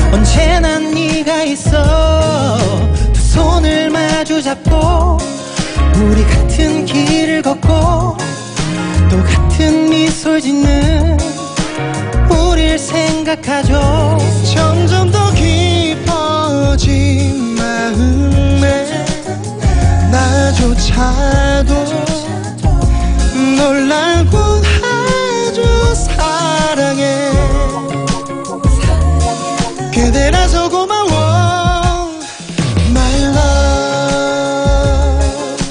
언제나 네가 있어. 두 손을 마주 잡고 우리 같은 길을 걷고 또 같은 미소를 짓는 우릴 생각하죠. 점점 더 깊어진 마음에 나조차도 널 알고 아주 사랑해. 그대라서 고마워 my love.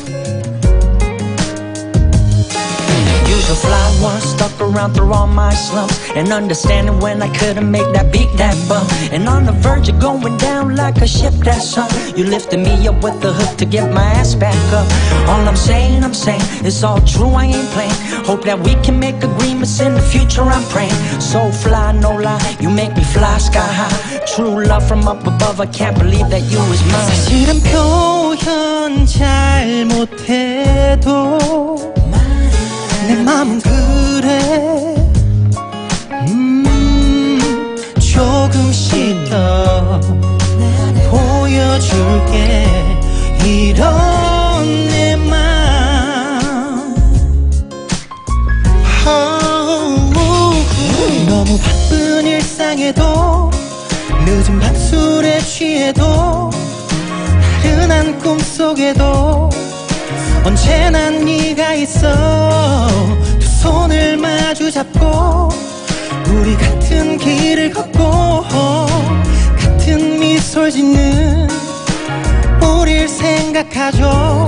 Usual fly one stuck around through all my slumps and understanding when I couldn't make that beat that bump. And on the verge of going down like a ship that's sunk, you lifted me up with the hook to get my ass back up. All I'm saying it's all true, I ain't playing. Hope that we can make agreements in the future, I'm praying. So fly, no lie, you make me fly sky high. True love from up above, I can't believe that you was mine. 사실은 표현 잘 못해도 내 맘은 그래. 조금씩 더 보여줄게. 이런 내 맘. 너무 바쁜 일상에도 늦은 밤술에 취해도 나른한 꿈속에도 언제나 네가 있어. 두 손을 마주 잡고 우리 같은 길을 걷고 같은 미소를 짓는 우릴 생각하죠.